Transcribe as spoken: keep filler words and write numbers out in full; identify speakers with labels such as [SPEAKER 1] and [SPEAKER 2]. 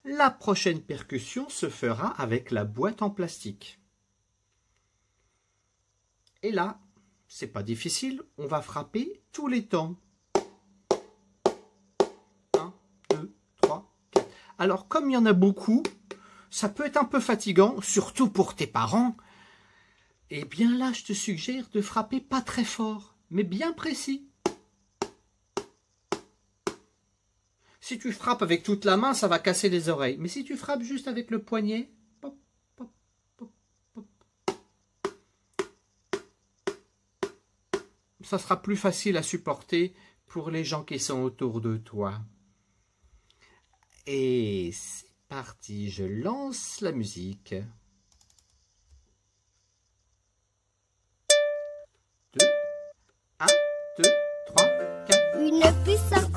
[SPEAKER 1] La prochaine percussion se fera avec la boîte en plastique. Et là, c'est pas difficile, on va frapper tous les temps. un, deux, trois, quatre. Alors, comme il y en a beaucoup, ça peut être un peu fatigant, surtout pour tes parents. Eh bien là, je te suggère de frapper pas très fort, mais bien précis. Si tu frappes avec toute la main, ça va casser les oreilles. Mais si tu frappes juste avec le poignet, pop, pop, pop, pop, ça sera plus facile à supporter pour les gens qui sont autour de toi. Et c'est parti, je lance la musique. deux, un, deux, trois, quatre.
[SPEAKER 2] Une puce